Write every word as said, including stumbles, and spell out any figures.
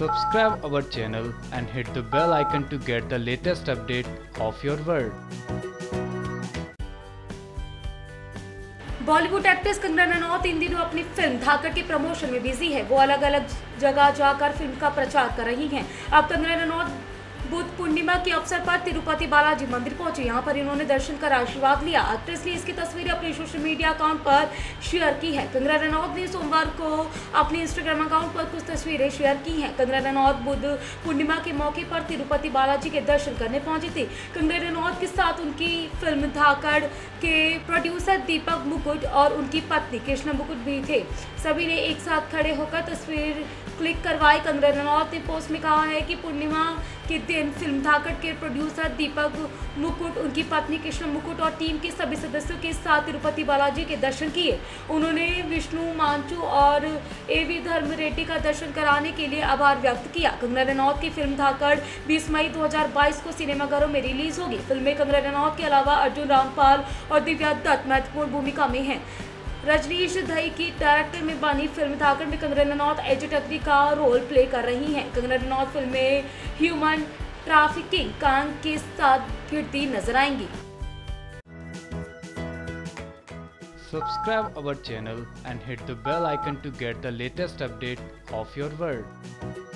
Subscribe our channel and hit the bell icon to get the latest update of your world. Bollywood actress Kangana Ranaut इन दिनों अपनी film धाकड़ के promotion में busy है। वो अलग अलग जगह जाकर फिल्म का प्रचार कर रही हैं। अब कंगना रनौत बुद्ध पूर्णिमा के अवसर पर तिरुपति बालाजी मंदिर पहुंची। यहां पर इन्होंने दर्शन कर आशीर्वाद लिया। एक्ट्रेस ने इसकी तस्वीरें अपने सोशल मीडिया अकाउंट पर शेयर की है। कंगना रनौत ने सोमवार को अपने इंस्टाग्राम अकाउंट पर कुछ तस्वीरें शेयर की हैं। कंगना रनौत बुद्ध पूर्णिमा के मौके पर तिरुपति बालाजी के दर्शन करने पहुंची थी। कंगना रनौत के साथ उनकी फिल्म धाकड़ के प्रोड्यूसर दीपक मुकुट और उनकी पत्नी कृष्णा मुकुट भी थे। सभी ने एक साथ खड़े होकर तस्वीर क्लिक करवाई। कंगना रनौत ने पोस्ट में कहा है कि पूर्णिमा के दिन फिल्म धाकड़ के प्रोड्यूसर दीपक मुकुट, उनकी पत्नी कृष्णा मुकुट और टीम के सभी सदस्यों के साथ तिरुपति बालाजी के दर्शन किए। उन्होंने विष्णु मांचू और एवी धर्म रेड्डी का दर्शन कराने के लिए आभार व्यक्त किया। कंगना रनौत की फिल्म धाकड़ बीस मई दो हज़ार बाईस को सिनेमाघरों में रिलीज होगी। फिल्म में कंगना रनौत के अलावा अर्जुन रामपाल और दिव्या दत्त महत्वपूर्ण भूमिका में हैं। रजनीश दही की डायरेक्टर में बनी फिल्म धाकड़ में कंगना रनौत एजेंट अग्नि का रोल प्ले कर रही हैं। कंगना रनौत फिल्म में ह्यूमन ट्रैफिकिंग कांड के साथ भिड़ती नजर आएंगी। Subscribe our channel and hit the bell icon to get the latest update of your world.